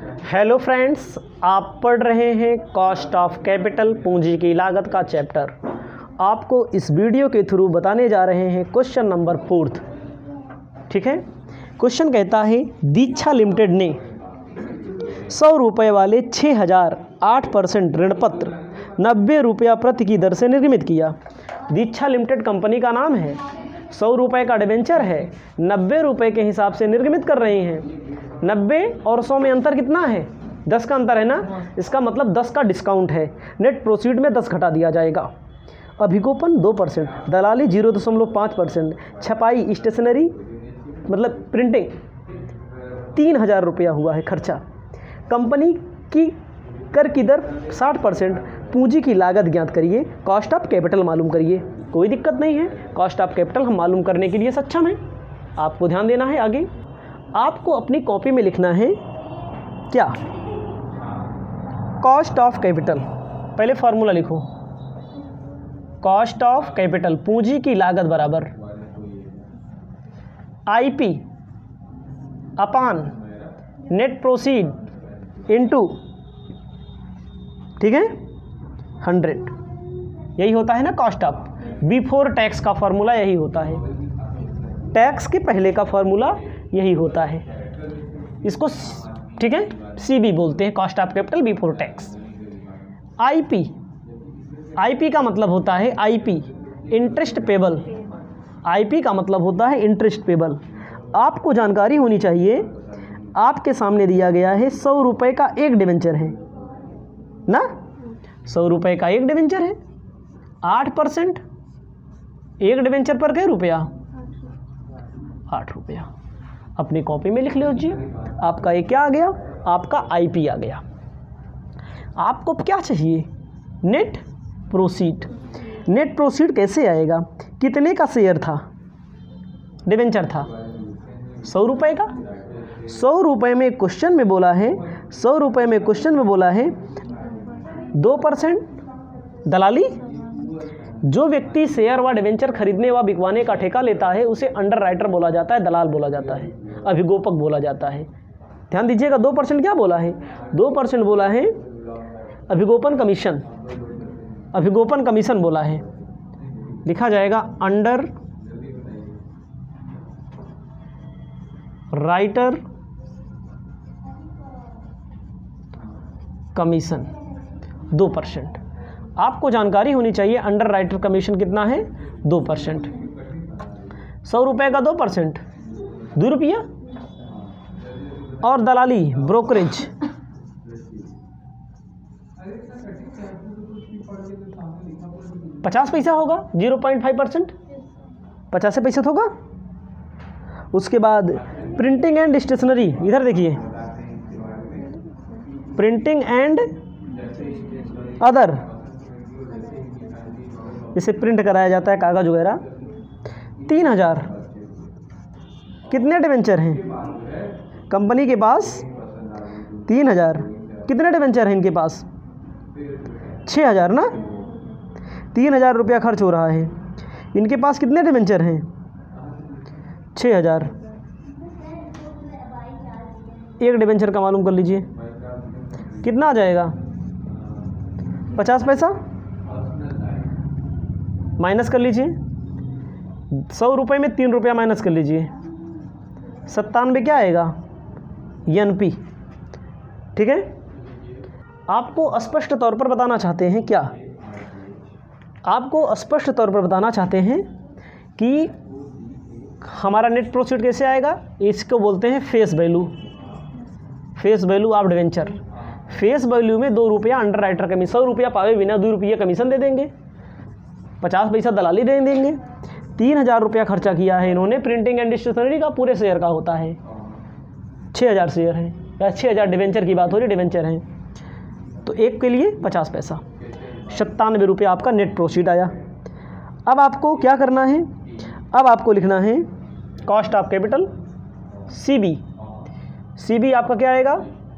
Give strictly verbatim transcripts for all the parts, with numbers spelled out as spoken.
Hello friends, आप पढ़ रहे हैं कॉस्ट ऑफ कैपिटल, पूंजी की लागत का चैप्टर। आपको इस वीडियो के थ्रू बताने जा रहे हैं क्वेश्चन नंबर फोर्थ। ठीक है, क्वेश्चन कहता है दीक्षा लिमिटेड ने सौ रुपये वाले छः हज़ार आठ परसेंट ऋण पत्र नब्बे रुपया प्रति की दर से निर्मित किया। दीक्षा लिमिटेड कंपनी का नाम है, सौ रुपये का डिबेंचर है, नब्बे रुपये के हिसाब से निर्गमित कर रहे हैं। नब्बे और सौ में अंतर कितना है? दस का अंतर है ना, इसका मतलब दस का डिस्काउंट है। नेट प्रोसीड में दस घटा दिया जाएगा। अभिगोपन दो परसेंट, दलाली जीरो दशमलव पाँच परसेंट, छपाई स्टेशनरी मतलब प्रिंटिंग तीन हज़ार रुपया हुआ है खर्चा। कंपनी की कर की दर साठ परसेंट। पूंजी की लागत ज्ञात करिए, कॉस्ट ऑफ कैपिटल मालूम करिए। कोई दिक्कत नहीं है, कॉस्ट ऑफ कैपिटल हम मालूम करने के लिए सक्षम हैं। आपको ध्यान देना है। आगे आपको अपनी कॉपी में लिखना है क्या? Cost of capital. पहले फॉर्मूला लिखो, कॉस्ट ऑफ कैपिटल पूंजी की लागत बराबर IP upon net proceed into, ठीक है, हंड्रेड। यही होता है ना कॉस्ट ऑफ। बिफोर टैक्स का फॉर्मूला यही होता है, टैक्स के पहले का फॉर्मूला यही होता है। इसको ठीक है सीबी बोलते हैं, cost of capital before tax. IP, IP का मतलब होता है आईपी इंटरेस्ट पेबल। आईपी का मतलब होता है इंटरेस्ट पेबल। आपको जानकारी होनी चाहिए, आपके सामने दिया गया है सौ रुपये का एक डिबेंचर है ना, सौ रुपये का एक डिबेंचर है, आठ परसेंट एक डिबेंचर पर क्या रुपया? आठ रुपया। अपनी कॉपी में लिख लीजिए। आपका ये क्या आ गया? आपका आईपी आ गया। आपको क्या चाहिए? Net proceed. नेट प्रोसीड कैसे आएगा? कितने का शेयर था? डिबेंचर था सौ रुपये का। सौ रुपये में क्वेश्चन में बोला है, सौ रुपये में क्वेश्चन में बोला है दो परसेंट दलाली। जो व्यक्ति शेयर व डिबेंचर खरीदने व बिकवाने का ठेका लेता है उसे अंडर राइटर बोला जाता है, दलाल बोला जाता है, अभिगोपक बोला जाता है। ध्यान दीजिएगा, दो परसेंट क्या बोला है? दो परसेंट बोला है अभिगोपन कमीशन, अभिगोपन कमीशन बोला है। लिखा जाएगा अंडर राइटर कमीशन दो परसेंट। आपको जानकारी होनी चाहिए अंडर राइटर कमीशन कितना है? दो परसेंट। सौ रुपये का दो परसेंट दो रुपया। और दलाली ब्रोकरेज पचास पैसा होगा, जीरो पॉइंट फाइव परसेंट पचास पैसा होगा। उसके बाद प्रिंटिंग एंड स्टेशनरी, इधर देखिए, प्रिंटिंग एंड अदर, जिसे प्रिंट कराया जाता है कागज वगैरह, तीन हजार। कितने डिबेंचर हैं कंपनी के पास? तीन हजार। कितने डिबेंचर हैं इनके पास? छः हजार ना। तीन हजार रुपया खर्च हो रहा है। इनके पास कितने डिबेंचर हैं? छः हजार। एक डिबेंचर का मालूम कर लीजिए कितना आ जाएगा? पचास पैसा माइनस कर लीजिए। सौ रुपये में तीन रुपया माइनस कर लीजिए, सत्तानवे क्या आएगा? N P. ठीक है, आपको स्पष्ट तौर पर बताना चाहते हैं क्या? आपको स्पष्ट तौर पर बताना चाहते हैं कि हमारा नेट प्रोसीड कैसे आएगा। इसको बोलते हैं face value, face value of debenture. Face value में दो रुपया अंडर राइटर कमीशन, सौ रुपया पावे बिना दो रुपया कमीशन दे देंगे, पचास पैसा दलाली दे देंगे। तीन हज़ार रुपया खर्चा किया है इन्होंने प्रिंटिंग एंड स्टेशनरी का, पूरे शेयर का होता है। छः हज़ार शेयर हैं या छः हज़ार डिबेंचर की बात हो रही, डिबेंचर हैं तो एक के लिए पचास पैसा, सत्तानवे रुपया आपका नेट प्रोसीड आया। अब आपको क्या करना है? अब आपको लिखना है cost of capital C B. C B आपका क्या आएगा?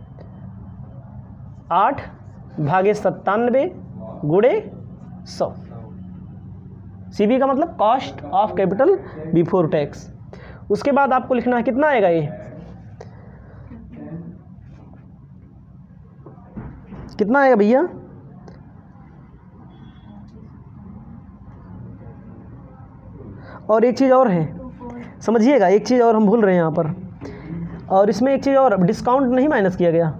आठ भागे सत्तानवे गुणे सौ। सी बी का मतलब cost of capital before tax. उसके बाद आपको लिखना है कितना आएगा ये कितना आएगा भैया? और एक चीज़ और है, समझिएगा, एक चीज़ और हम भूल रहे हैं यहाँ पर, और इसमें एक चीज़ और, डिस्काउंट नहीं माइनस किया गया।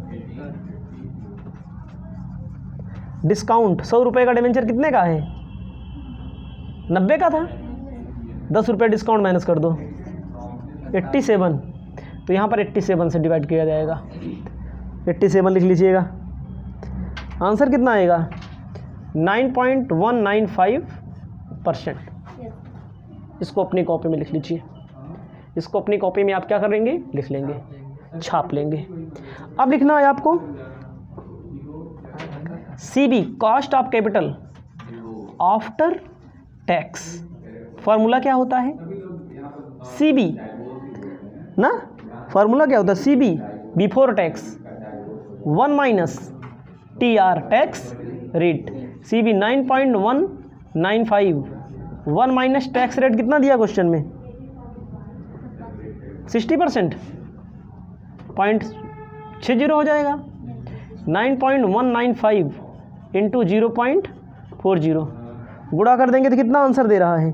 डिस्काउंट सौ रुपये का डिवेंचर कितने का है? नब्बे का था, दस रुपये डिस्काउंट माइनस कर दो, एट्टी सेवन। तो यहाँ पर एट्टी सेवन से डिवाइड किया जाएगा, एट्टी सेवन लिख लीजिएगा। आंसर कितना आएगा? Nine point one nine five percent. इसको अपनी कॉपी में लिख लीजिए, इसको अपनी कॉपी में आप क्या करेंगे? लिख लेंगे, छाप लेंगे। अब लिखना है आपको C B, cost of capital after tax. Formula क्या होता है? सी बी ना, फार्मूला क्या होता है? C B before tax one minus T R tax rate. C B nine point one nine five, one minus tax rate कितना दिया question में? सिक्सटी परसेंट, पॉइंट छः जीरो हो जाएगा। Nine point one nine five into zero point four zero, गुणा कर देंगे तो कितना आंसर दे रहा है?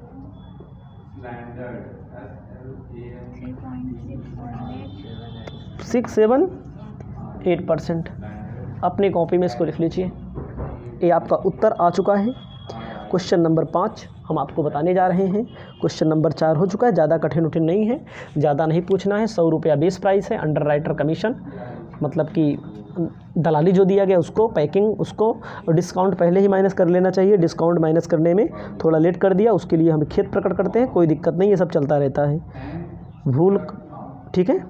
Six seven eight percent. अपनी कॉपी में इसको लिख लीजिए। ये आपका उत्तर आ चुका है। क्वेश्चन नंबर पाँच हम आपको बताने जा रहे हैं। क्वेश्चन नंबर चार हो चुका है, ज़्यादा कठिन उठिन नहीं है, ज़्यादा नहीं पूछना है। सौ रुपया बेस प्राइस है, अंडर राइटर कमीशन मतलब कि दलाली जो दिया गया उसको, पैकिंग उसको, डिस्काउंट पहले ही माइनस कर लेना चाहिए। डिस्काउंट माइनस करने में थोड़ा लेट कर दिया, उसके लिए हम खेद प्रकट करते हैं, कोई दिक्कत नहीं, ये सब चलता रहता है। भूल, ठीक है।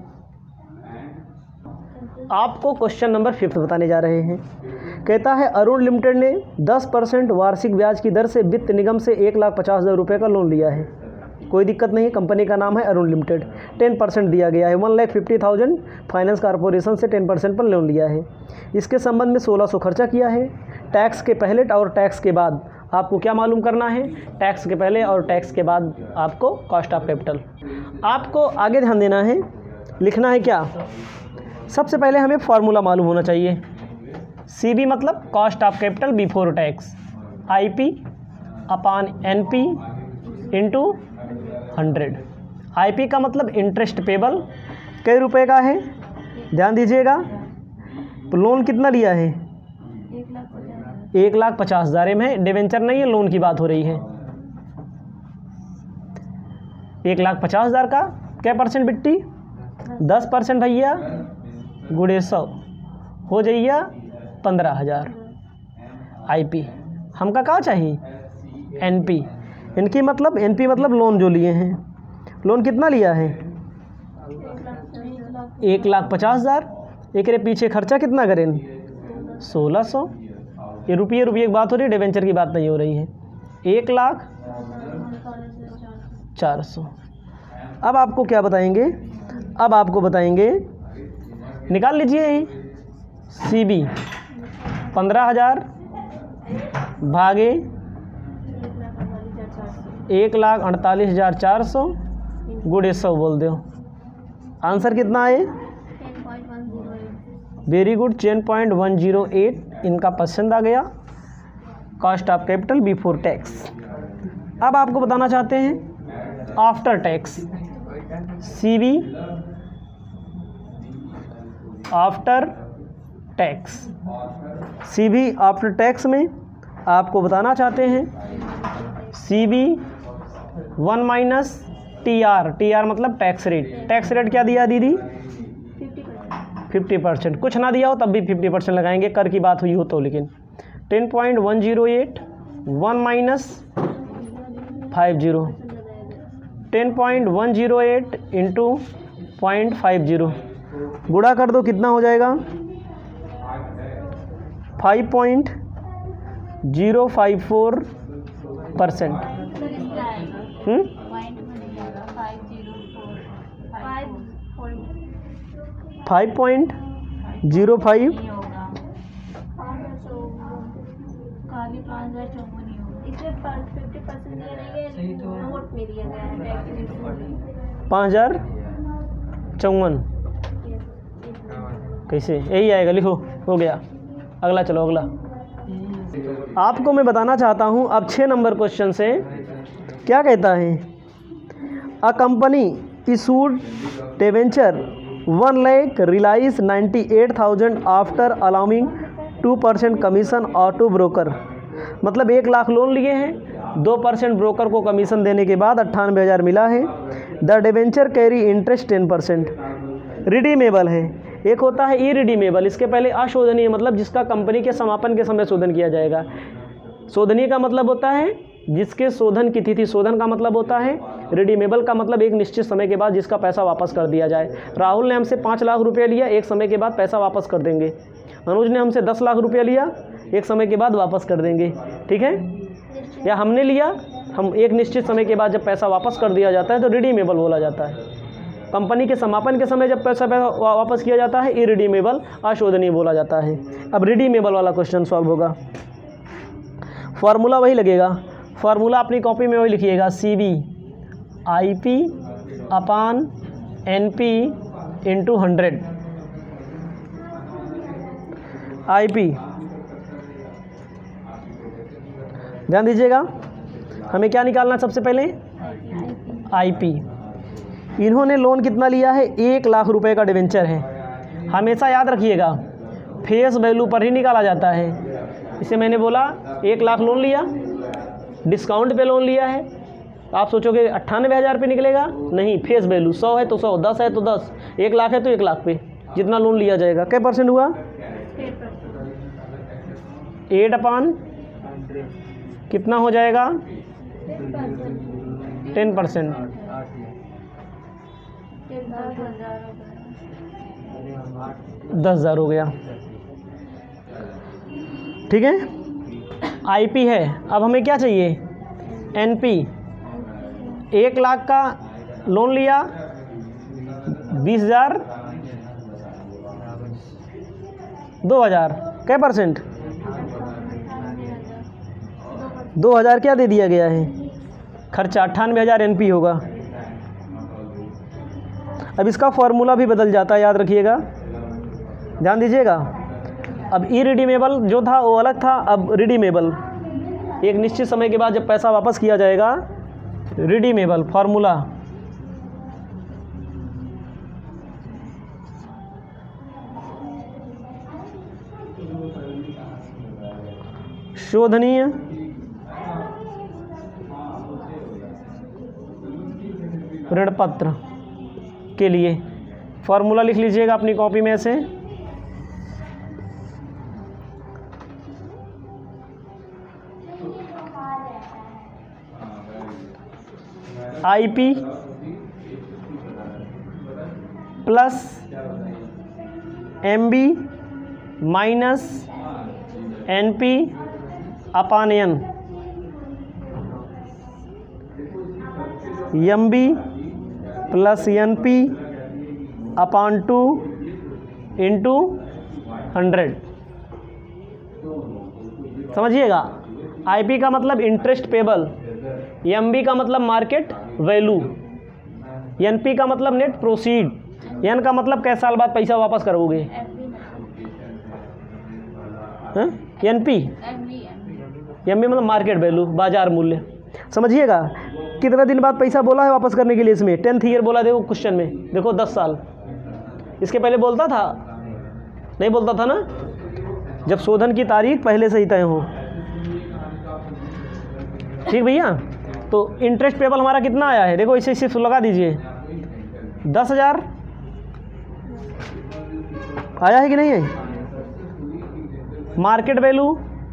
आपको क्वेश्चन नंबर फिफ्थ बताने जा रहे हैं। कहता है अरुण लिमिटेड ने दस परसेंट वार्षिक ब्याज की दर से वित्त निगम से एक लाख पचास हज़ार रुपये का लोन लिया है। कोई दिक्कत नहीं, कंपनी का नाम है अरुण लिमिटेड। टेन परसेंट दिया गया है, one lakh fifty thousand finance corporation से टेन परसेंट पर लोन लिया है। इसके संबंध में सोलह सौ खर्चा किया है। टैक्स के पहले और टैक्स के बाद आपको क्या मालूम करना है? टैक्स के पहले और टैक्स के बाद आपको कॉस्ट ऑफ कैपिटल। आपको आगे ध्यान देना है, लिखना है क्या? सबसे पहले हमें फार्मूला मालूम होना चाहिए। सी बी मतलब cost of capital before tax, I P upon N P into hundred. I P का मतलब इंटरेस्ट पेबल, कई रुपए का है ध्यान दीजिएगा। लोन कितना लिया है? एक लाख पचास हज़ार में, डिवेंचर नहीं है, लोन की बात हो रही है। एक लाख पचास हज़ार का क्या परसेंट बिट्टी? दस परसेंट भैया, गुड़े सौ हो जाइए पंद्रह हज़ार। आई पी हमका कहाँ चाहिए? N P. इनकी मतलब एन पी मतलब लोन जो लिए हैं। लोन कितना लिया है? एक लाख पचास हज़ार। एक रे पीछे खर्चा कितना करें? सोलह सौ। ये रुपये रुपये की बात हो रही है, डिवेंचर की बात नहीं हो रही है। एक लाख चार सौ। अब आपको क्या बताएंगे? अब आपको बताएंगे, निकाल लीजिए सी बी पंद्रह हज़ार भागे एक लाख अड़तालीस हज़ार चार सौ गुड़े सौ बोल दो। आंसर कितना है? Very good, ten point one zero eight इनका पसंद आ गया। Cost of capital before tax. अब आपको बताना चाहते हैं after tax. C B after tax. C B after tax में आपको बताना चाहते हैं C B one minus T R. T R मतलब टैक्स रेट। टैक्स रेट क्या दिया दीदी? Fifty percent. कुछ ना दिया हो तब भी फिफ्टी परसेंट लगाएंगे, कर की बात हुई हो तो। लेकिन ten point one zero eight one minus five zero, ten point one zero eight into point five zero, गुणा कर दो कितना हो जाएगा? Five point zero five four percent. Five point zero five पाँच हज़ार चौवन। कैसे? यही आएगा, लिखो, हो गया। अगला चलो अगला। आपको मैं बताना चाहता हूँ अब छः नंबर क्वेश्चन से क्या कहता है। A company issued debenture one lakh realise ninety eight thousand after allowing two percent commission और टू ब्रोकर। मतलब एक लाख लोन लिए हैं, दो परसेंट ब्रोकर को कमीशन देने के बाद अट्ठानवे हज़ार मिला है। The debenture carry interest ten percent. Redeemable है। एक होता है ई रिडीमेबल, इसके पहले अशोधनीय, मतलब जिसका कंपनी के समापन के समय शोधन किया जाएगा। शोधनीय का मतलब होता है जिसके शोधन की तिथि, शोधन का मतलब होता है। रिडीमेबल का मतलब एक निश्चित समय के बाद जिसका पैसा वापस कर दिया जाए। राहुल ने हमसे पाँच लाख रुपये लिया, एक समय के बाद पैसा वापस कर देंगे। अनुज ने हमसे दस लाख रुपया लिया, एक समय के बाद वापस कर देंगे, ठीक है। या हमने लिया, हम एक निश्चित समय के बाद जब पैसा वापस कर दिया जाता है तो रिडीमेबल बोला जाता है। कंपनी के समापन के समय जब पैसा पैसा वापस किया जाता है इरिडीमेबल, अशोधनीय बोला जाता है। अब रिडीमेबल वाला क्वेश्चन सॉल्व होगा। फॉर्मूला वही लगेगा, फार्मूला अपनी कॉपी में वही लिखिएगा, C B I P upon N P into hundred. I P ध्यान दीजिएगा, हमें क्या निकालना है सबसे पहले, आई पी। इन्होंने लोन कितना लिया है, एक लाख रुपए का डिवेंचर है। हमेशा याद रखिएगा फेस वैल्यू पर ही निकाला जाता है। इसे मैंने बोला एक लाख लोन लिया, डिस्काउंट पे लोन लिया है। आप सोचोगे अट्ठानवे हज़ार पे निकलेगा, नहीं, फेस वैल्यू सौ है तो सौ, दस है तो दस, एक लाख है तो एक लाख पे जितना लोन लिया जाएगा। क्या परसेंट हुआ, एट अपान कितना हो जाएगा, टेन परसेंट। दस हज़ार हो गया, ठीक है। आईपी है। अब हमें क्या चाहिए, एनपी। एक लाख का लोन लिया, बीस हज़ार, दो हज़ार, क्या परसेंट, दो हज़ार क्या दे दिया गया है, खर्चा अट्ठानवे हज़ार एनपी होगा। अब इसका फॉर्मूला भी बदल जाता है, याद रखिएगा, ध्यान दीजिएगा। अब इरिडीमेबल जो था वो अलग था, अब रिडीमेबल एक निश्चित समय के बाद जब पैसा वापस किया जाएगा, रिडीमेबल। फॉर्मूला शोधनीय ऋणपत्र के लिए फॉर्मूला लिख लीजिएगा अपनी कॉपी में से, I P plus M B minus N P upon N, M B plus N P upon two into hundred. समझिएगा, आई पी का मतलब इंटरेस्ट पेबल, एम बी का मतलब मार्केट वैल्यू, एन पी का मतलब नेट प्रोसीड, एन का मतलब कैसे साल बाद पैसा वापस करोगे, एन पी, एम बी मतलब मार्केट वैल्यू, बाजार मूल्य। समझिएगा, कितना दिन बाद पैसा बोला है वापस करने के लिए, इसमें टेंथ ईयर बोला, देखो क्वेश्चन में देखो दस साल। इसके पहले बोलता था, नहीं बोलता था ना, जब शोधन की तारीख पहले से ही तय हो। ठीक भैया, तो इंटरेस्ट पेबल हमारा कितना आया है, देखो इसे सिर्फ लगा दीजिए, दस हज़ार आया है कि नहीं है। मार्केट वैल्यू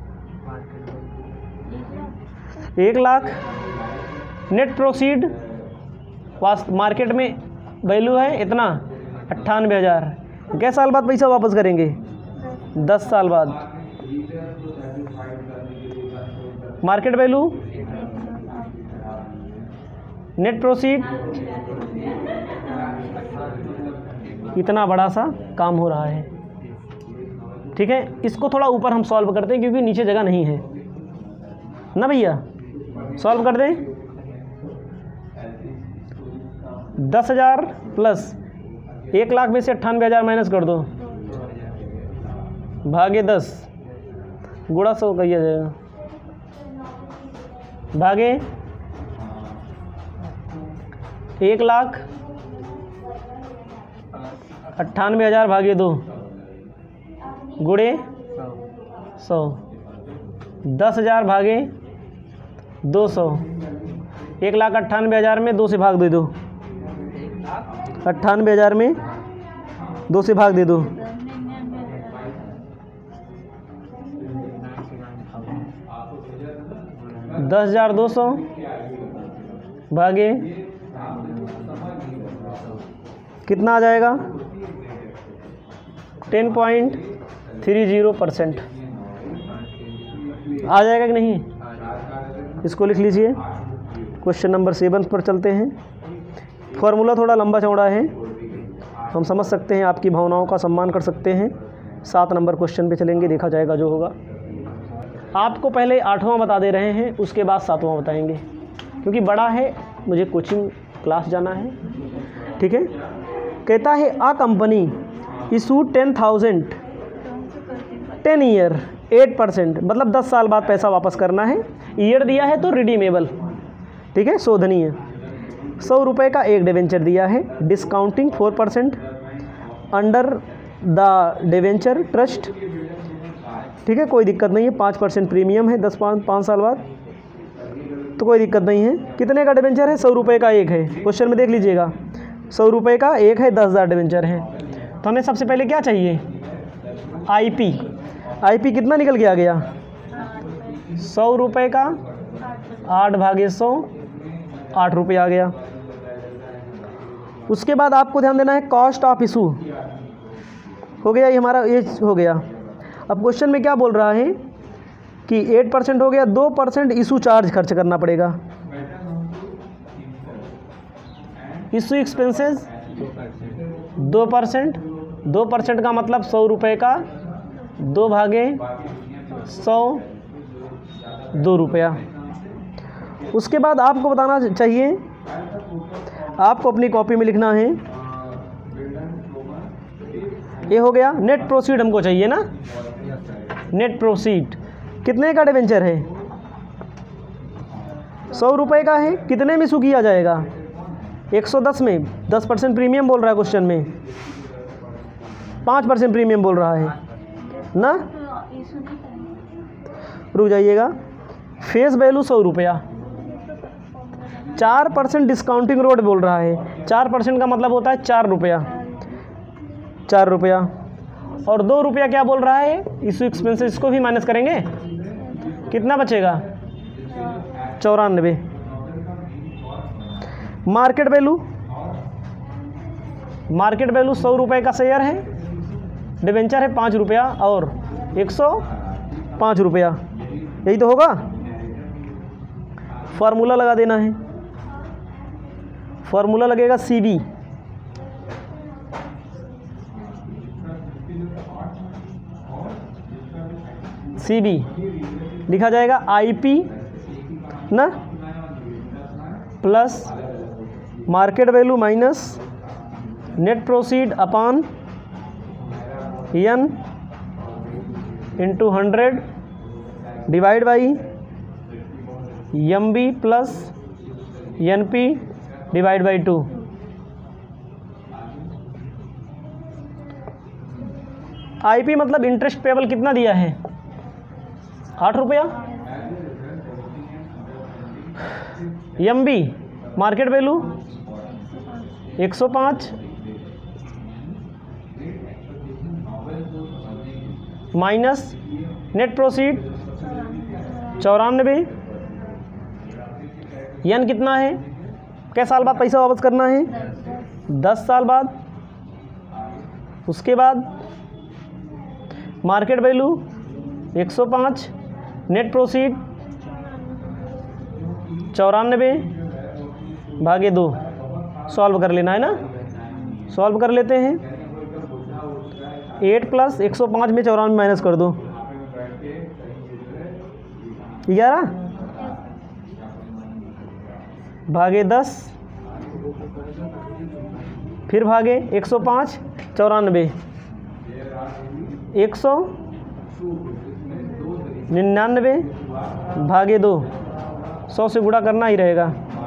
एक लाख, नेट प्रोसीड वास्त मार्केट में वैल्यू है इतना अट्ठानवे हज़ार। क्या साल बाद पैसा वापस करेंगे, दस साल बाद। मार्केट वैल्यू, नेट प्रोसीड, इतना बड़ा सा काम हो रहा है। ठीक है, इसको थोड़ा ऊपर हम सॉल्व करते हैं क्योंकि नीचे जगह नहीं है ना भैया। सॉल्व कर दें, दस हज़ार प्लस एक लाख में से अट्ठानवे हज़ार माइनस कर दो, भागे दस, गुणा सौ किया जाएगा, भागे एक लाख अट्ठानवे हज़ार भागे दो गुणे सौ, दस हज़ार भागे दो सौ, एक लाख अट्ठानवे हज़ार में दो से भाग दे दो, अट्ठानवे हज़ार में दो से भाग दे दो, दस हज़ार दो सौ भागे कितना आ जाएगा, ten point three zero percent आ जाएगा कि नहीं। इसको लिख लीजिए। क्वेश्चन नंबर सेवन पर चलते हैं। फॉर्मूला थोड़ा लंबा चौड़ा है, हम समझ सकते हैं, आपकी भावनाओं का सम्मान कर सकते हैं। सात नंबर क्वेश्चन पे चलेंगे, देखा जाएगा जो होगा। आपको पहले आठवां बता दे रहे हैं, उसके बाद सातवां बताएंगे, क्योंकि बड़ा है, मुझे कोचिंग क्लास जाना है। ठीक है। कहता है a company issue ten thousand ten year eight percent, मतलब दस साल बाद पैसा वापस करना है। ईयर दिया है तो रिडीमेबल, ठीक है, शोधनीय। सौ रुपये का एक डिवेंचर दिया है, discounting four percent under the debenture trust, ठीक है, कोई दिक्कत नहीं है। पाँच परसेंट प्रीमियम है दस पाँच पाँच साल बाद, तो कोई दिक्कत नहीं है। कितने का डिवेंचर है? सौ रुपये का एक है। क्वेश्चन में देख लीजिएगा, सौ रुपये का एक है, दस हज़ार डिवेंचर है। तो हमें सबसे पहले क्या चाहिए? आईपी। आईपी कितना निकल के आ गया? सौ रुपये का आठ भागे सौ, आठ रुपये आ गया। उसके बाद आपको ध्यान देना है कॉस्ट ऑफ इशू हो गया, ये हमारा ये हो गया। अब क्वेश्चन में क्या बोल रहा है कि एट परसेंट हो गया, दो परसेंट इशू चार्ज खर्च करना पड़ेगा। इशू एक्सपेंसेस दो परसेंट, दो परसेंट का मतलब सौ रुपये का दो भागे सौ, दो रुपया। उसके बाद आपको बताना चाहिए, आपको अपनी कॉपी में लिखना है, ये हो गया। नेट प्रोसीड हमको चाहिए ना, नेट प्रोसीड कितने का डिवेंचर है? सौ रुपये का है। कितने में इशू किया जाएगा? एक सौ दस में। दस परसेंट प्रीमियम बोल रहा है क्वेश्चन में, पाँच परसेंट प्रीमियम बोल रहा है ना। रुक जाइएगा। फेस वैल्यू सौ रुपया, चार परसेंट डिस्काउंटिंग रोड बोल रहा है। चार परसेंट का मतलब होता है चार रुपया, चार रुपया। और दो रुपया क्या बोल रहा है? इशू एक्सपेंसेस, इसको भी माइनस करेंगे, कितना बचेगा? चौरानवे। मार्केट वैल्यू, मार्केट वैल्यू सौ रुपये का शेयर है, डिवेंचर है पाँच रुपया और एक सौ पाँच रुपया, यही तो होगा। फार्मूला लगा देना है, फार्मूला लगेगा सी बी, सी बी लिखा जाएगा आई पी ना, plus market value minus net proceed upon N into hundred divide by M B plus N P divide by two. I P मतलब इंटरेस्ट पेबल कितना दिया है? आठ रुपया। एम बी मार्केट वैल्यू एक सौ पाँच माइनस नेट प्रोसीड चौरानवे। यन कितना है? कै साल बाद पैसा वापस करना है? दस साल बाद। उसके बाद मार्केट वैल्यू एक सौ पाँच, नेट प्रोसीड चौरानवे भागे दो। सॉल्व कर लेना है ना, सॉल्व कर लेते हैं। एट प्लस एक सौ पाँच में चौरानवे माइनस कर दो, ग्यारह भागे दस, फिर भागे एक सौ पाँच चौरानवे, एक सौ निन्यानवे भागे दो, सौ से गुणा करना ही रहेगा।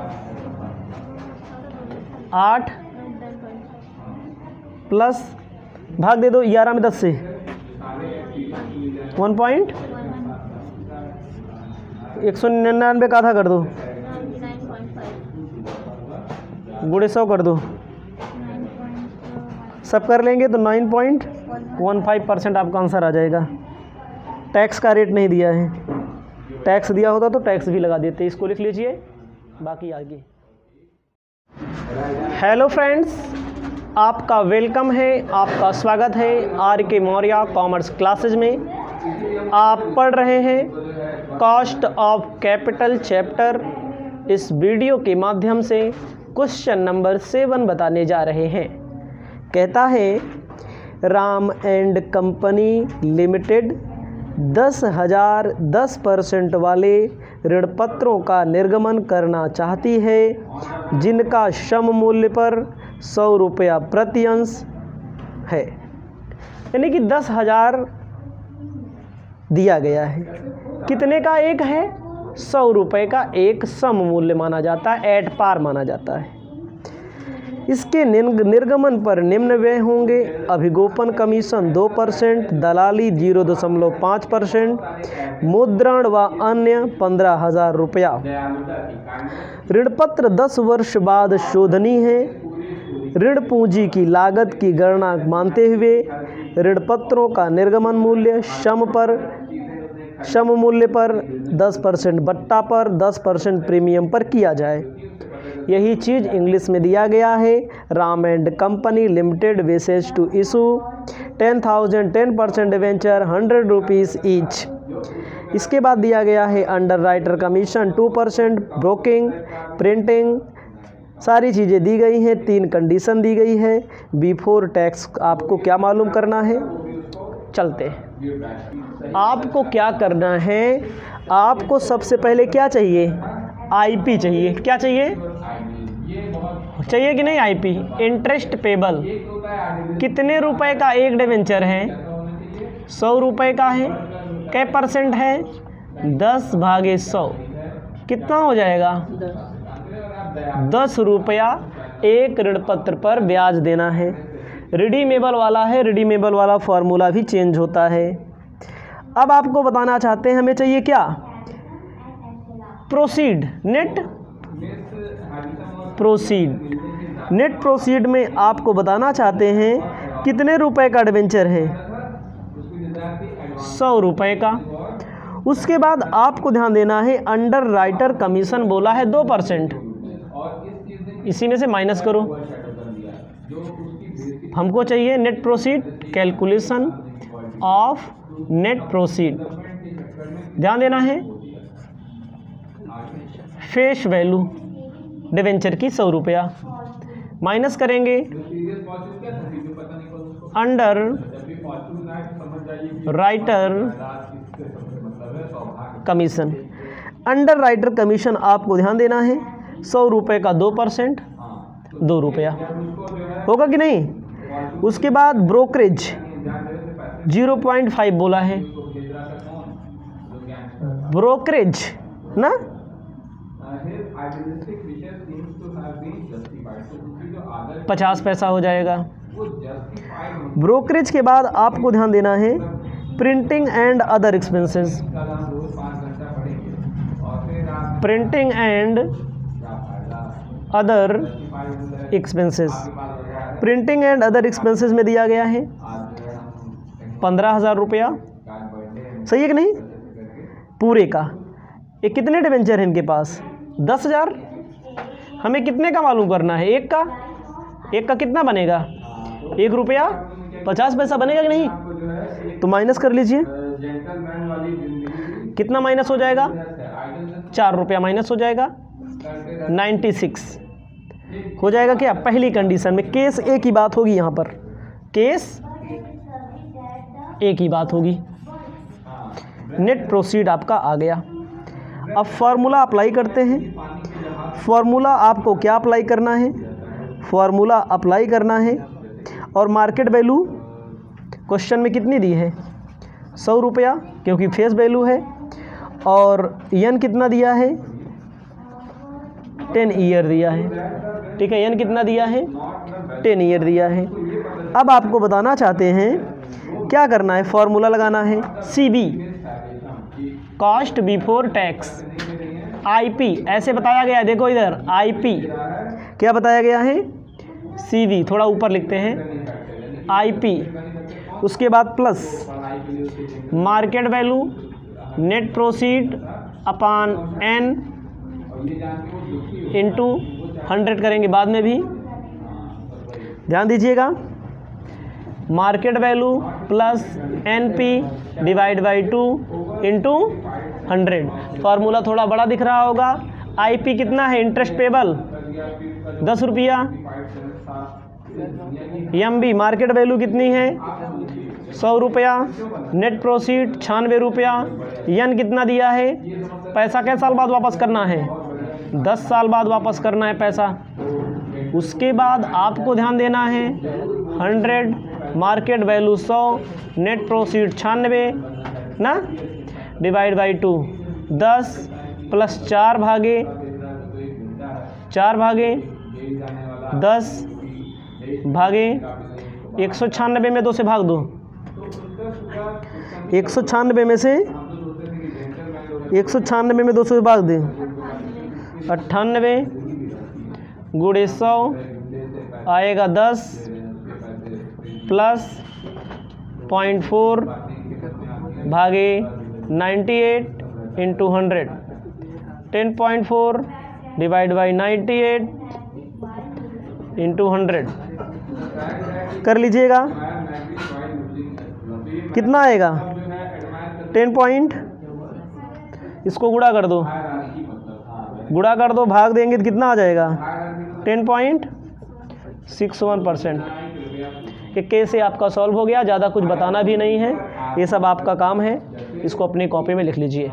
आठ प्लस भाग दे दो ग्यारह में दस से, वन पॉइंट एक सौ निन्यानवे का आधा कर दो, गुणे सौ कर दो, सब कर लेंगे तो nine point one five percent आपका आंसर आ जाएगा। टैक्स का रेट नहीं दिया है, टैक्स दिया होता तो टैक्स भी लगा देते। इसको लिख लीजिए, बाकी आगे। हेलो फ्रेंड्स, आपका वेलकम है, आपका स्वागत है आर के मौर्य कॉमर्स क्लासेज में। आप पढ़ रहे हैं कॉस्ट ऑफ कैपिटल चैप्टर। इस वीडियो के माध्यम से क्वेश्चन नंबर सेवन बताने जा रहे हैं। कहता है राम एंड कंपनी लिमिटेड दस हज़ार दस परसेंट वाले ऋण पत्रों का निर्गमन करना चाहती है, जिनका सम मूल्य पर सौ रुपया प्रति अंश है। यानी कि दस हज़ार दिया गया है, कितने का एक है, सौ रुपये का एक सम मूल्य माना जाता है, एट पार माना जाता है। इसके निर्गमन पर निम्न व्यय होंगे: अभिगोपन कमीशन दो परसेंट, दलाली जीरो दशमलव पाँच परसेंट, मुद्रण व अन्य पंद्रह हजार रुपया। ऋणपत्र दस वर्ष बाद शोधनीय है। ऋण पूंजी की लागत की गणना मानते हुए ऋणपत्रों का निर्गमन मूल्य सम पर सम मूल्य पर दस परसेंट बट्टा पर दस परसेंट प्रीमियम पर किया जाए। यही चीज़ इंग्लिश में दिया गया है। Ram and company limited wishes to issue ten thousand ten percent debenture hundred rupees each. इसके बाद दिया गया है underwriter commission two percent, broking, printing, सारी चीज़ें दी गई हैं। तीन कंडीशन दी गई है। बिफोर टैक्स आपको क्या मालूम करना है, चलते हैं। आपको क्या करना है, आपको सबसे पहले क्या चाहिए, आईपी चाहिए। क्या चाहिए, चाहिए कि नहीं, आईपी, इंटरेस्ट पेबल। कितने रुपए का एक डिवेंचर है, सौ रुपये का है। कै परसेंट है, दस भागे सौ, कितना हो जाएगा, दस रुपया एक ऋणपत्र पर ब्याज देना है। रिडीमेबल वाला है, रिडीमेबल वाला फॉर्मूला भी चेंज होता है। अब आपको बताना चाहते हैं हमें चाहिए क्या, proceed, net proceed. Net proceed में आपको बताना चाहते हैं कितने रुपए का डिवेंचर है, सौ रुपये का। उसके बाद आपको ध्यान देना है अंडर राइटर कमीशन बोला है दो परसेंट, इसी में से माइनस करो। हमको चाहिए net proceed, calculation of net proceed. ध्यान देना है फेस वैल्यू डिवेंचर की सौ रुपया, माइनस करेंगे underwriter commission. Underwriter commission आपको ध्यान देना है सौ रुपये का दो परसेंट, दो रुपया होगा कि नहीं। उसके बाद ब्रोकरेज जीरो पॉइंट फाइव बोला है, ब्रोकरेज ना, पचास पैसा हो जाएगा। ब्रोकरेज के बाद आपको ध्यान देना है printing and other expenses, printing and other expenses. Printing and other expenses में दिया गया है पंद्रह हज़ार रुपया, सही है कि नहीं, पूरे का। ये कितने डिवेंचर हैं इनके पास, दस हज़ार। हमें कितने का मालूम करना है, एक का। एक का कितना बनेगा, एक रुपया पचास पैसा बनेगा कि नहीं, तो माइनस कर लीजिए। कितना माइनस हो जाएगा, चार रुपया माइनस हो जाएगा, नाइन्टी सिक्स हो जाएगा। क्या, पहली कंडीशन में केस एक ही बात होगी, यहाँ पर केस एक ही बात होगी। नेट प्रोसीड आपका आ गया। अब फॉर्मूला अप्लाई करते हैं। फॉर्मूला आपको क्या अप्लाई करना है, फॉर्मूला अप्लाई करना है और मार्केट वैल्यू क्वेश्चन में कितनी दी है, सौ रुपया क्योंकि फेस वैल्यू है, और यन कितना दिया है, टेन ईयर दिया है। ठीक है, यन कितना दिया है, टेन ईयर दिया है। अब आपको बताना चाहते हैं क्या करना है, फॉर्मूला लगाना है C B, cost before tax, I P ऐसे बताया गया है। देखो इधर आई पी क्या बताया गया है, सी वी थोड़ा ऊपर लिखते हैं, आई पी, उसके बाद plus market value net proceed upon N into hundred करेंगे बाद में भी, ध्यान दीजिएगा। Market value plus N P divide by two into hundred. Formula थोड़ा बड़ा दिख रहा होगा। आई पी कितना है, इंटरेस्ट पेबल दस रुपया, एम बी मार्केट वैल्यू कितनी है, सौ रुपया, नेट प्रोसीड छियानवे रुपया, यन कितना दिया है, पैसा कैसे साल बाद वापस करना है, दस साल बाद वापस करना है पैसा। उसके बाद आपको ध्यान देना है हंड्रेड, मार्केट वैल्यू सौ, नेट प्रोसीड छियानवे ना, डिवाइड बाई टू, दस प्लस चार भागे चार भागे दस भागे एक सौ छियानबे में दो से भाग दो, एक सौ छियानबे में से एक सौ छियानबे में दो सौ भाग दे, अट्ठानबे गुणे सौ आएगा दस प्लस पॉइंट फोर भागे ninety eight into hundred, ten point four divide by ninety eight into hundred कर लीजिएगा, कितना आएगा, टेन पॉइंट, इसको गुणा कर दो, गुणा कर दो भाग देंगे तो कितना आ जाएगा, ten point six one percent. ये कैसे आपका सॉल्व हो गया, ज़्यादा कुछ बताना भी नहीं है, ये सब आपका काम है, इसको अपनी कॉपी में लिख लीजिए।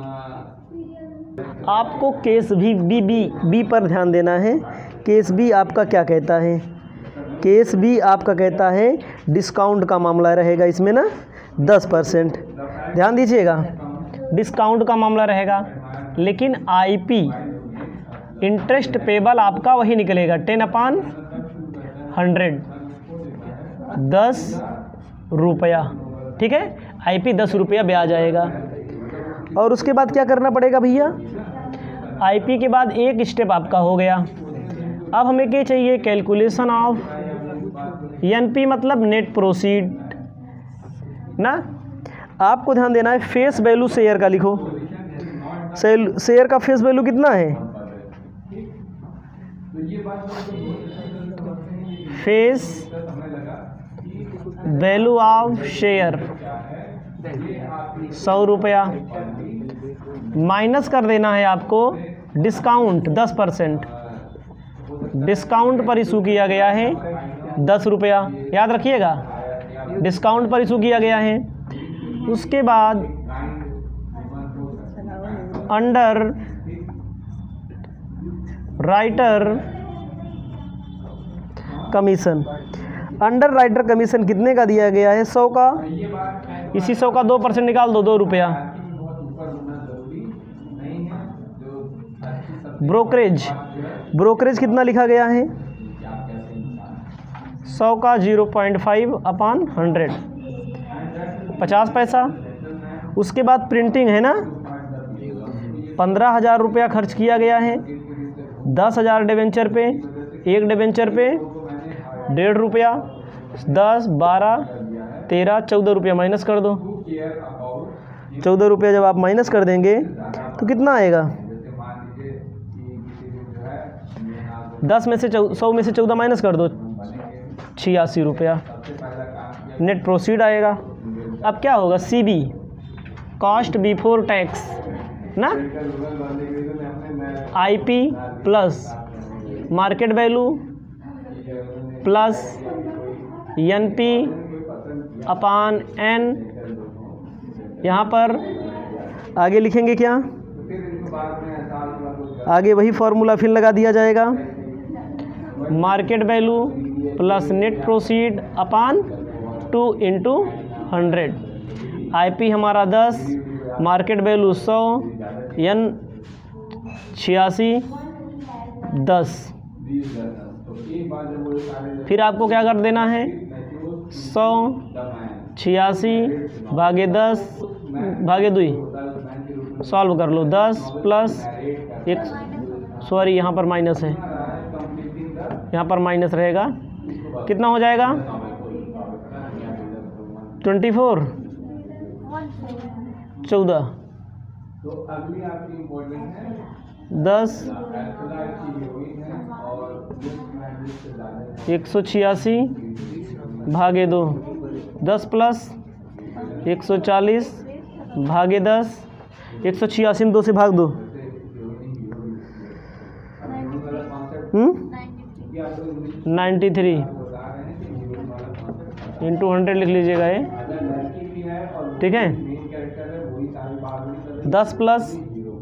आपको केस भी बी बी बी पर ध्यान देना है। केस बी आपका क्या कहता है, केस बी आपका कहता है डिस्काउंट का मामला रहेगा इसमें ना, दस परसेंट, ध्यान दीजिएगा डिस्काउंट का मामला रहेगा। लेकिन आईपी इंटरेस्ट पेबल आपका वही निकलेगा, टेन अपान हंड्रेड, दस रुपया। ठीक है, आईपी दस रुपया ब्याज आएगा। और उसके बाद क्या करना पड़ेगा भैया, आईपी के बाद एक स्टेप आपका हो गया। अब हमें क्या चाहिए, कैलकुलेशन ऑफ एनपी मतलब नेट प्रोसीड ना। आपको ध्यान देना है फेस वैल्यू शेयर का लिखो, शेयर का फेस वैल्यू कितना है, फेस वैल्यू ऑफ शेयर सौ रुपया, माइनस कर देना है आपको डिस्काउंट दस परसेंट, डिस्काउंट पर इशू किया गया है दस रुपया, याद रखिएगा डिस्काउंट पर इशू किया गया है। उसके बाद underwriter commission, underwriter commission कितने का दिया गया है, सौ का, इसी सौ का दो परसेंट निकाल दो, दो रुपया। ब्रोकरेज, ब्रोकरेज कितना लिखा गया है, सौ का zero point five upon hundred, पचास पैसा। उसके बाद प्रिंटिंग है ना, पंद्रह हज़ार रुपया खर्च किया गया है, दस हज़ार डिवेंचर पे, एक डिवेंचर पे डेढ़ रुपया, दस बारह तेरह चौदह रुपया माइनस कर दो, चौदह रुपया जब आप माइनस कर देंगे तो कितना आएगा, दस में से सौ में से चौदह माइनस कर दो, छियासी रुपया नेट प्रोसीड आएगा। अब क्या होगा, C B cost before tax ना, I P plus market value plus N P upon N, यहाँ पर आगे लिखेंगे क्या, आगे वही फॉर्मूला फिर लगा दिया जाएगा, market value plus net proceed upon two into hundred. IP हमारा दस, मार्केट वैल्यू सौ, एन छियासी, दस। फिर आपको क्या कर देना है, सौ छियासी भागे दस भागे दुई, सॉल्व कर लो। दस प्लस एक, सॉरी यहाँ पर माइनस है, यहाँ पर माइनस रहेगा, कितना हो जाएगा, ट्वेंटी फोर, चौदह, दस, एक सौ छियासी भागे दो, दस प्लस एक सौ चालीस भागे दस, एक सौ छियासी में दो से भाग दो, नाइन्टी थ्री इंटू हंड्रेड लिख लीजिएगा ये, ठीक है। दस प्लस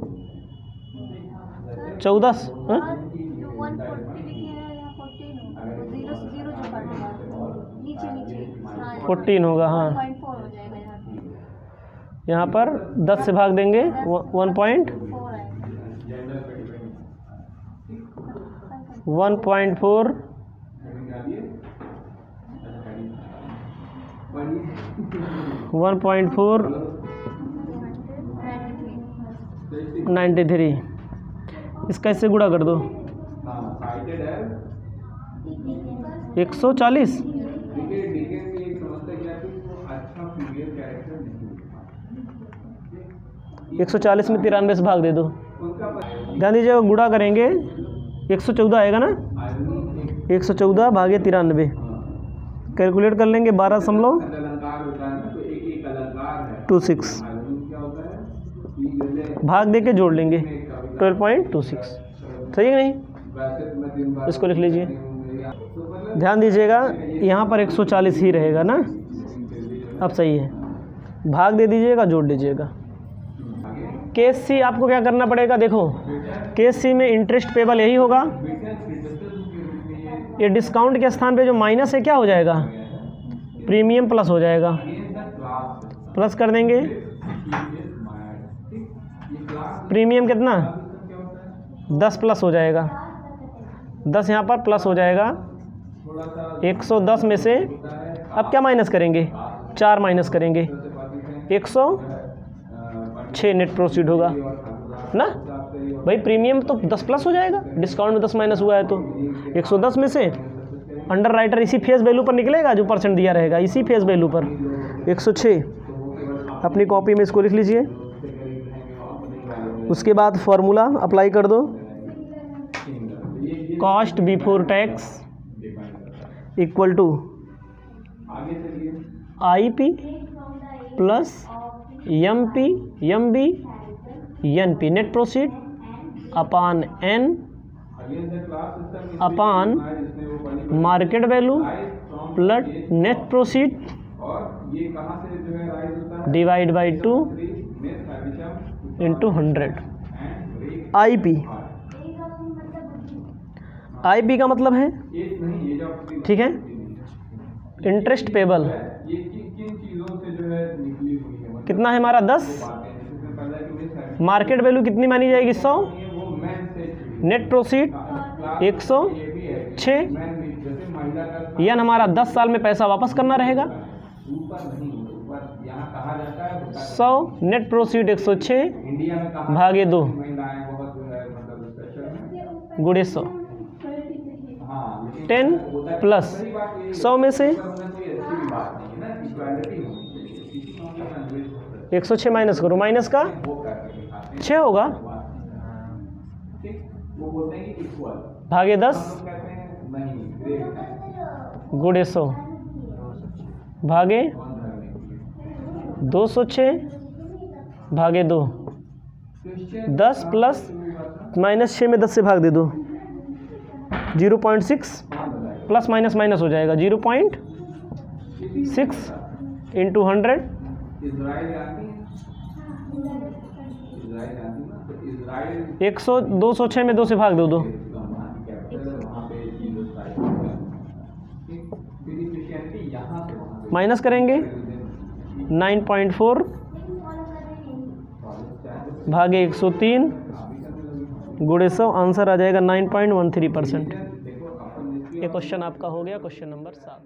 चौदह, फोर्टीन होगा, हाँ यहाँ पर दस से भाग देंगे, one point one point four one point four ninety three. इसका इससे गुणा कर दो, एक सौ चालीस, एक सौ चालीस में तिरानवे से भाग दे दो। ध्यान दीजिएगा, गुणा करेंगे एक सौ चौदह आएगा ना, एक सौ चौदह भागे तिरानवे, कैलकुलेट कर लेंगे, बारह दशमलव टू सिक्स, भाग दे के जोड़ लेंगे, ट्वेल्व पॉइंट टू सिक्स, सही है नहीं, इसको लिख लीजिए। ध्यान दीजिएगा, यहाँ पर एक सौ चालीस ही रहेगा ना, अब सही है, भाग दे दीजिएगा, जोड़ लीजिएगा। केस सी आपको क्या करना पड़ेगा, देखो केस सी में इंटरेस्ट पेबल यही होगा, ये डिस्काउंट के स्थान पे जो माइनस है क्या हो जाएगा, प्रीमियम प्लस हो जाएगा, प्लस कर देंगे, प्रीमियम कितना, दस प्लस हो जाएगा, दस यहाँ पर प्लस हो जाएगा, एक सौ दस में से अब क्या माइनस करेंगे, चार माइनस करेंगे, एक सौ छः नेट प्रोसीड होगा ना भाई, प्रीमियम तो दस प्लस हो जाएगा, डिस्काउंट में दस माइनस हुआ है तो एक सौ दस में से अंडर राइटर इसी फेस वैल्यू पर निकलेगा जो परसेंट दिया रहेगा, इसी फेस वैल्यू पर एक सौ छः, अपनी कॉपी में इसको लिख लीजिए। उसके बाद फॉर्मूला अप्लाई कर दो, cost before tax equal to I P plus M P M B N P, net proceed upon N upon market value plus net proceed divide by two into hundred. I P, I P का मतलब है, ठीक है, interest payable कितना है हमारा, दस, market value कितनी मानी जाएगी, सौ, नेट प्रोसीड एक सौ छः, यन हमारा दस साल में पैसा वापस करना रहेगा, सौ नेट प्रोसीड एक सौ छः भागे दो गुड़े सौ, टेन प्लस सौ में से एक सौ छः माइनस करो, माइनस का छः होगा, भागे दस गुड़े सौ भागे दो सौ छः भागे दो, दस प्लस माइनस छः में दस से भाग दे दो, zero point six plus minus minus हो जाएगा, zero point six into hundred, एक सौ दो सौ छः में दो से भाग दो, दो माइनस करेंगे नाइन पॉइंट फोर भागे एक सौ तीन गुणे सौ, आंसर आ जाएगा nine point one three percent. ये क्वेश्चन आपका हो गया, क्वेश्चन नंबर सात।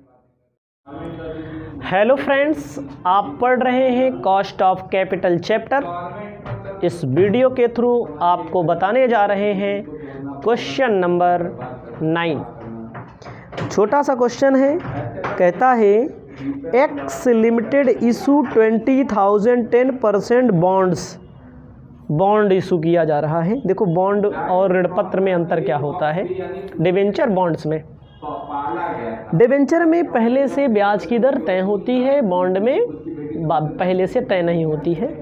हेलो फ्रेंड्स, आप पढ़ रहे हैं कॉस्ट ऑफ कैपिटल चैप्टर। इस वीडियो के थ्रू आपको बताने जा रहे हैं क्वेश्चन नंबर नाइन। छोटा सा क्वेश्चन है, कहता है X limited issue twenty thousand ten percent bonds. Bond issue किया जा रहा है। देखो बॉन्ड और ऋण पत्र में अंतर क्या होता है। डिवेंचर बॉन्ड्स में, डिवेंचर में पहले से ब्याज की दर तय होती है, बॉन्ड में पहले से तय नहीं होती है।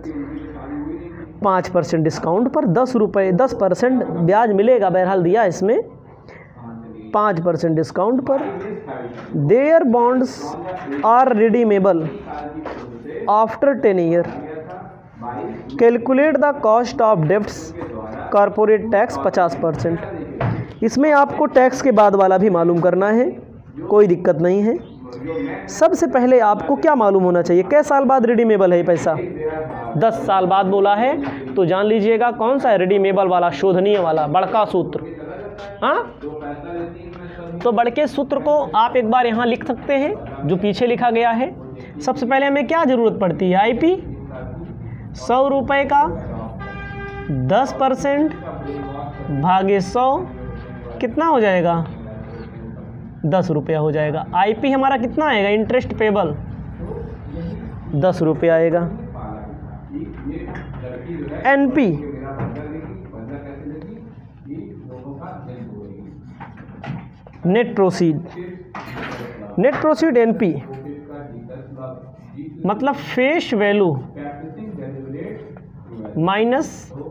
पाँच परसेंट डिस्काउंट पर दस रुपये दस परसेंट ब्याज मिलेगा, बहरहाल दिया इसमें पाँच परसेंट डिस्काउंट पर। There bonds are redeemable after ten year. Calculate the cost of debts, corporate tax पचास परसेंट। इसमें आपको टैक्स के बाद वाला भी मालूम करना है, कोई दिक्कत नहीं है। सबसे पहले आपको क्या मालूम होना चाहिए, कै साल बाद रिडीमेबल है पैसा? दस साल बाद बोला है, तो जान लीजिएगा कौन सा है रिडीमेबल वाला, शोधनीय वाला बड़का सूत्र। हाँ, तो बड़के सूत्र को आप एक बार यहाँ लिख सकते हैं जो पीछे लिखा गया है। सबसे पहले हमें क्या ज़रूरत पड़ती है, आईपी सौ रुपये का दस परसेंट भागे सौ कितना हो जाएगा, दस रुपया हो जाएगा। आईपी हमारा कितना आएगा, इंटरेस्ट पेबल दस रुपये आएगा। NP net proceed, net proceed NP मतलब face value minus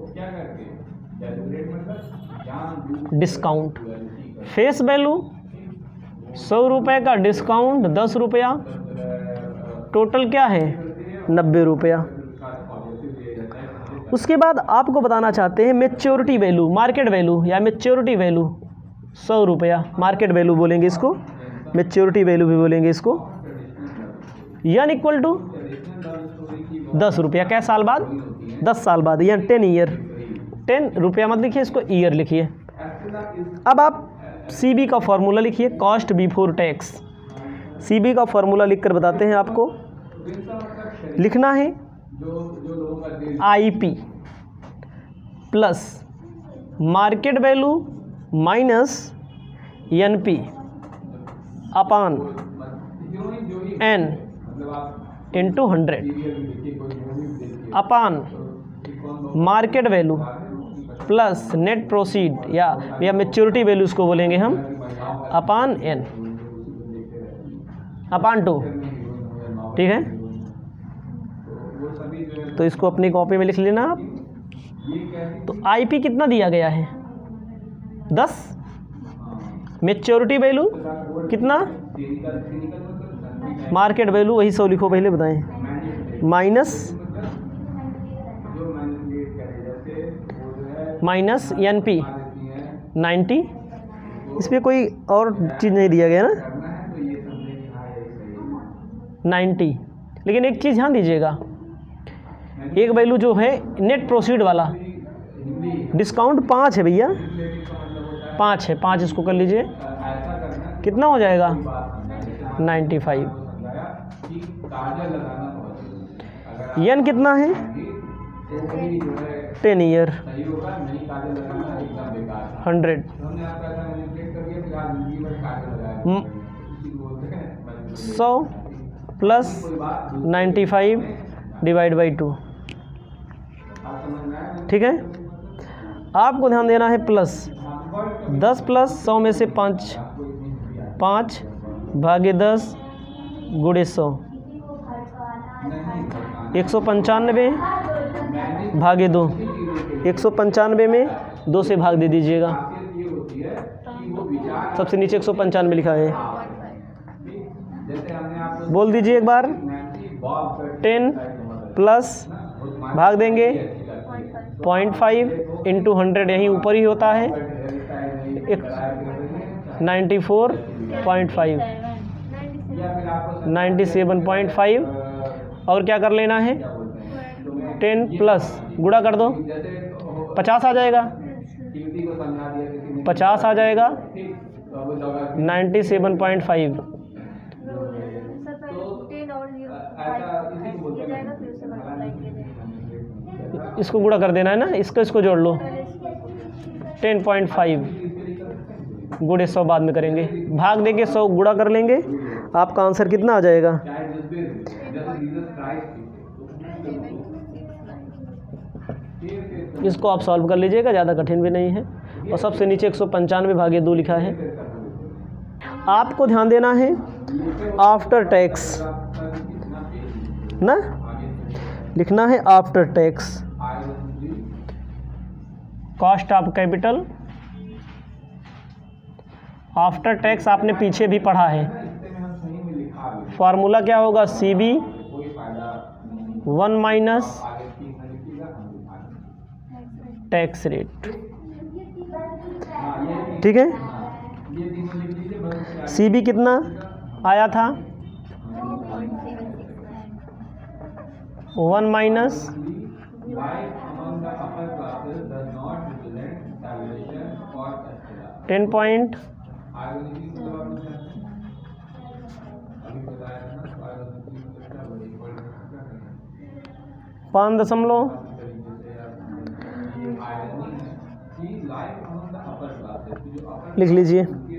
discount. Face value सौ रुपये का, डिस्काउंट दस रुपया, टोटल क्या है नब्बे रुपया। उसके बाद आपको बताना चाहते हैं मैच्योरिटी वैल्यू, मार्केट वैल्यू या मैच्योरिटी वैल्यू सौ रुपया, मार्केट वैल्यू बोलेंगे इसको, मैच्योरिटी वैल्यू भी बोलेंगे इसको। यन इक्वल टू दस रुपया, कै साल बाद, दस साल बाद, या टेन ईयर। टेन रुपया मत लिखिए, इसको ईयर लिखिए। अब आप सीबी का फॉर्मूला लिखिए, कॉस्ट बिफोर टैक्स। सीबी का फॉर्मूला लिखकर बताते हैं आपको। लिखना है IP plus market value minus NP upon N into hundred upon market value plus net proceed या या मैच्योरिटी वैल्यू इसको बोलेंगे हम, अपान एन अपान टू। ठीक है, तो इसको अपनी कॉपी में लिख लेना आप। तो आईपी कितना दिया गया है, दस। मैच्योरिटी वैल्यू कितना, मार्केट वैल्यू वही सौ लिखो पहले बताएं, minus minus N P ninety. इस पर कोई और चीज़ नहीं दिया गया ना, नाइन्टी। लेकिन एक चीज़ ध्यान दीजिएगा, एक वैल्यू जो है नेट प्रोसीड वाला, डिस्काउंट पाँच है भैया, पाँच है, पाँच इसको कर लीजिए, कितना हो जाएगा नाइन्टी फाइव। यन कितना है, टेन ईयर, हंड्रेड। सौ plus ninety five divide by two. ठीक है, आपको ध्यान देना है प्लस दस प्लस सौ में से पाँच, पाँच भागे दस गुणे सौ, एक सौ पंचानवे भागे दो, एक सौ पंचानवे में दो से भाग दे दीजिएगा। सबसे नीचे एक सौ पंचानवे लिखा है, बोल दीजिए एक बार। टेन प्लस भाग देंगे पॉइंट फाइव इंटू हंड्रेड, यहीं ऊपर ही होता है, एक ninety four point five, ninety seven point five और क्या कर लेना है, टेन प्लस गुणा कर दो, पचास आ जाएगा, पचास आ जाएगा नाइन्टी सेवन पॉइंट फाइव। इसको गुणा कर देना है ना, इसको इसको जोड़ लो, टेन पॉइंट फाइव गुणे सौ बाद में करेंगे, भाग देके सौ गुणा कर लेंगे, आपका आंसर कितना आ जाएगा, इसको आप सॉल्व कर लीजिएगा, ज़्यादा कठिन भी नहीं है। और सबसे नीचे एक सौ पंचानवे भागे दो लिखा है। आपको ध्यान देना है आफ्टर टैक्स ना, लिखना है after tax cost of capital. After tax आपने पीछे भी पढ़ा है, फार्मूला क्या होगा, C B one minus tax rate, ठीक है। सी बी कितना आया था, वन माइनस टेन पॉइंट पाँच दशमलव लिख लीजिए।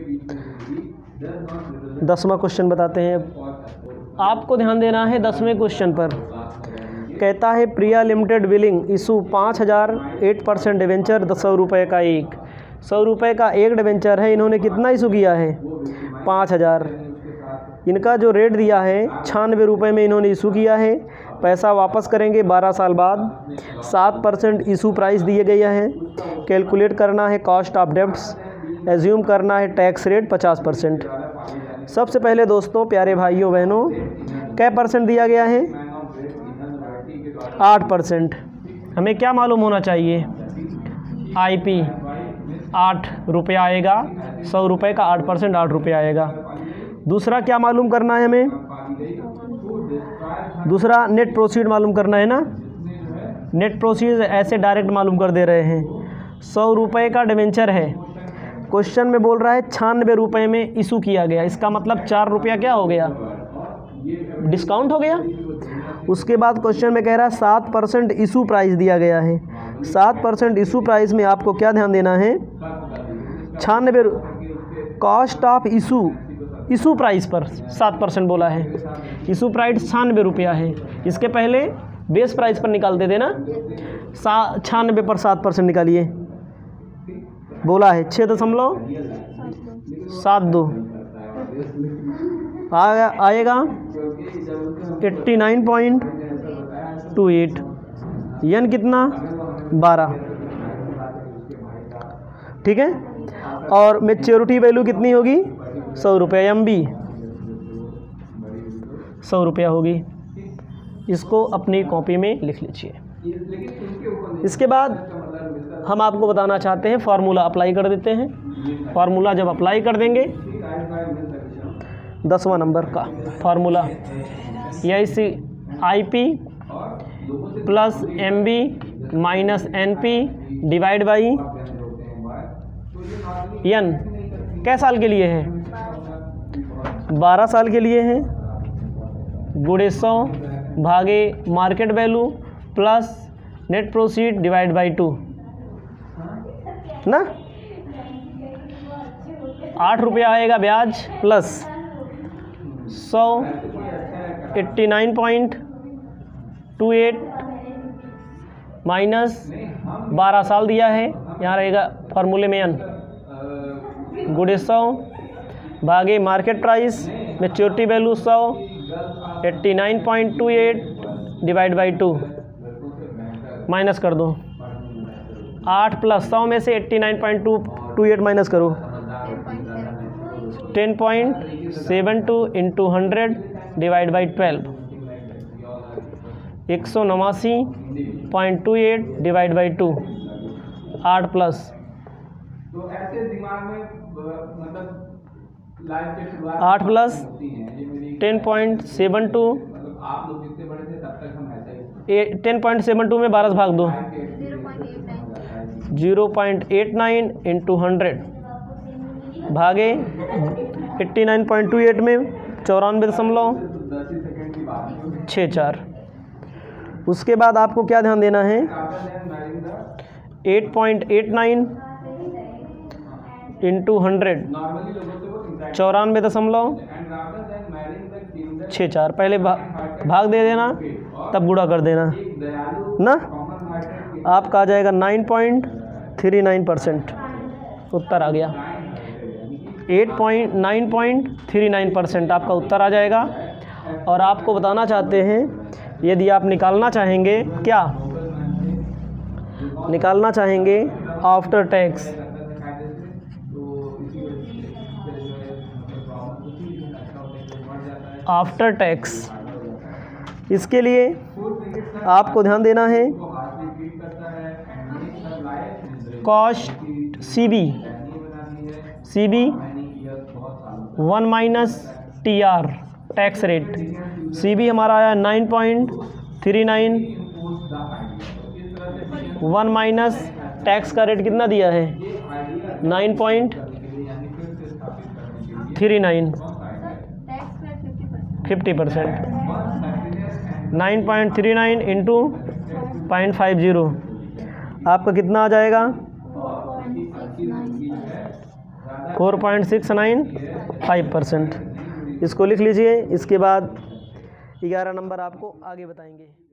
दसवां क्वेश्चन बताते हैं। आपको ध्यान देना है दसवें क्वेश्चन पर, कहता है प्रिया लिमिटेड विलिंग इशू पाँच हज़ार एट परसेंट डिवेंचर दस सौ रुपये का एक, सौ रुपये का एक डिवेंचर है, इन्होंने कितना इशू किया है, पाँच हज़ार। इनका जो रेट दिया है छियानवे रुपये में इन्होंने इशू किया है, पैसा वापस करेंगे बारह साल बाद, सात परसेंट इशू प्राइस दिए गया है, कैलकुलेट करना है कॉस्ट ऑफ डेब्ट्स, एज्यूम करना है टैक्स रेट पचास परसेंट। सबसे पहले दोस्तों प्यारे भाइयों बहनों, क्या परसेंट दिया गया है, आठ परसेंट। हमें क्या मालूम होना चाहिए, आईपी आठ रुपया आएगा, सौ रुपये का आठ परसेंट आठ रुपया आएगा। दूसरा क्या मालूम करना है हमें, दूसरा नेट प्रोसीड मालूम करना है ना, नेट प्रोसीड ऐसे डायरेक्ट मालूम कर दे रहे हैं। सौ रुपये का डिवेंचर है, क्वेश्चन में बोल रहा है छियानवे रुपये में इशू किया गया, इसका मतलब चार रुपया क्या हो गया, डिस्काउंट हो गया। उसके बाद क्वेश्चन में कह रहा है सात परसेंट इशू प्राइस दिया गया है, सात परसेंट इशू प्राइस में आपको क्या ध्यान देना है, छियानवे cost of issue, issue price पर सात परसेंट बोला है, इशू प्राइस छियानवे रुपया है, इसके पहले बेस प्राइस पर निकालते थे ना, सा छियानवे पर सात परसेंट निकालिए, बोला है छः दशमलव सात दो आएगा आएगा eighty nine point two eight, यन कितना बारह, ठीक है। और मैच्योरिटी वैल्यू कितनी होगी, सौ रुपये, एम बी सौ रुपया होगी। इसको अपनी कॉपी में लिख लीजिए। इसके बाद हम आपको बताना चाहते हैं फार्मूला अप्लाई कर देते हैं। फार्मूला जब अप्लाई कर देंगे, दसवां नंबर का फार्मूला, यही C I P plus M B minus N P divide by N, कै साल के लिए है, बारह साल के लिए है, गुणे सौ भागे market value plus net proceed divide by two ना, आठ रुपया आएगा ब्याज प्लस सौ eighty nine point two eight minus बारह साल दिया है, यहाँ रहेगा फार्मूले में एन, गुणे सौ भागे मार्केट प्राइस मैच्योरिटी वैल्यू सौ eighty nine point two eight divide by two, minus कर दो, आठ प्लस सौ में से eighty nine point two two eight minus करो, ten point seven two into hundred divide by twelve, एक सौ नवासी point two eight divide by two, आठ प्लस आठ plus ten point seven two आप लोग जितने बड़े थे तब तक हम ऐसा ही टेन पॉइंट सेवन टू में बारह से भाग दो, zero point eight nine into hundred भागे eighty nine point two eight में चौरानवे दशमलव छः चार। उसके बाद आपको क्या ध्यान देना है, eight point eight nine into hundred चौरानवे दशमलव छः चार। पहले भा, भाग दे देना तब गुणा कर देना ना, आपका आ जाएगा nine point three nine percent उत्तर आ गया। Eight point nine point three nine percent आपका उत्तर आ जाएगा। और आपको बताना चाहते हैं यदि आप निकालना चाहेंगे, क्या निकालना चाहेंगे आफ्टर टैक्स, आफ्टर टैक्स, इसके लिए आपको ध्यान देना है cost C B, C B one minus T R tax rate. C B हमारा आया nine point three nine, one minus tax का रेट कितना दिया है nine point three nine, fifty percent, nine point three nine into point five zero आपका कितना आ जाएगा four point six nine five percent. इसको लिख लीजिए। इसके बाद ग्यारह नंबर आपको आगे बताएंगे।